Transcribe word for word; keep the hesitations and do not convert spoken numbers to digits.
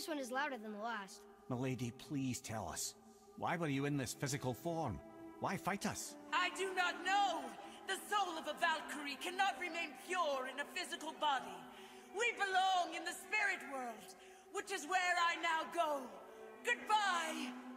one is louder than the last. Milady, please tell us. Why were you in this physical form? Why fight us? I do not know! The soul of a Valkyrie cannot remain pure in a physical body. We belong in the spirit world, which is where I now go. Goodbye!